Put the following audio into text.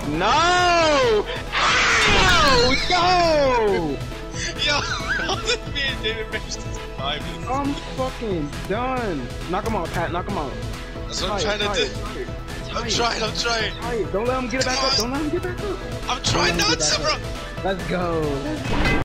No! Ow! No! Yo, me and David managed to survive this. I'm fucking done. Knock him out, Pat. Knock him out. That's what I'm trying to do. I'm trying. Don't let him get it back up. Don't let him get back up. I'm trying not to, bro. Let's go.